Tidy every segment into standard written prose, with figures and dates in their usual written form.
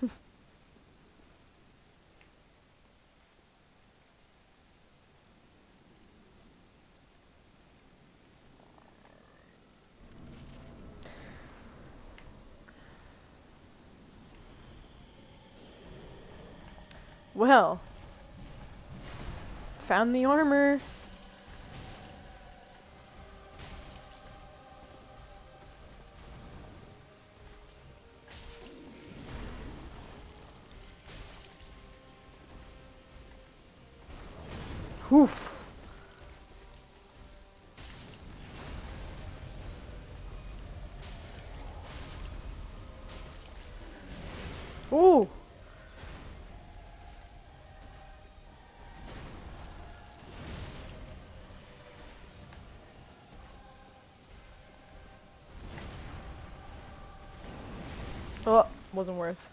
Well, found the armor. Oof. Ooh. Oh, wasn't worth.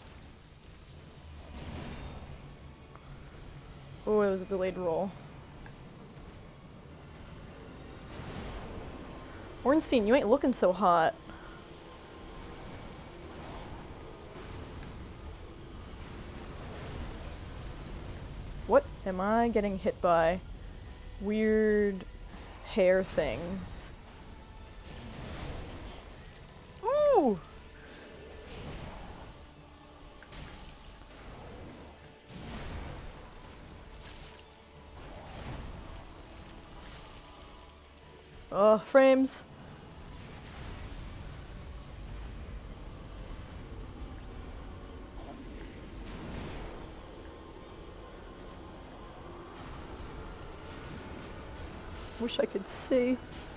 Oh, it was a delayed roll. Ornstein, you ain't looking so hot. What am I getting hit by? Weird hair things. Ooh! Frames. Wish I could see.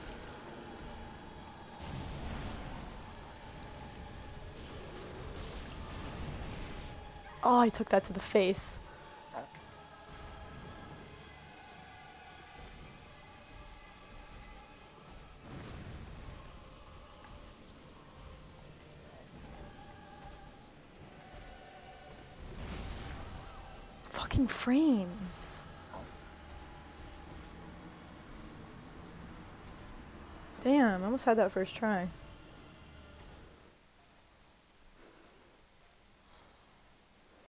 Oh, I took that to the face. Fucking frames. Damn, I almost had that first try.